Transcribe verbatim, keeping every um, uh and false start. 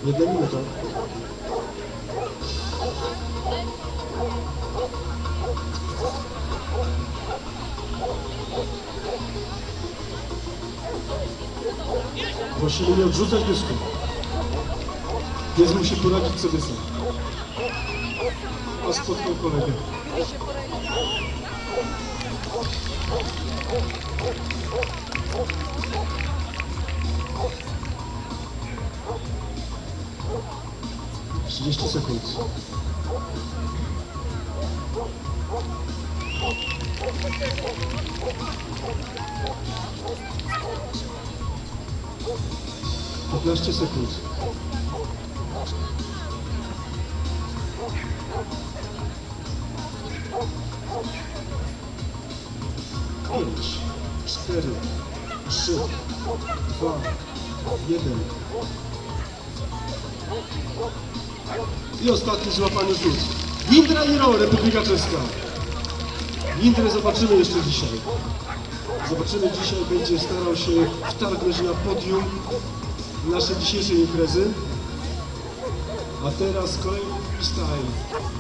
Jedna minuta. Prosimy nie odrzucać dysku. Pies musi poradzić sobie sam. A spotkał kolegę. trzydzieści sekund. piętnaście sekund. pięć, cztery, trzy, dwa, jeden. I ostatni złapany rzut. Jindra Iro, Republika Czeska. Jindrę zobaczymy jeszcze dzisiaj. Zobaczymy dzisiaj, będzie starał się wtargnąć na podium naszej dzisiejszej imprezy. A teraz kolejny freestyle.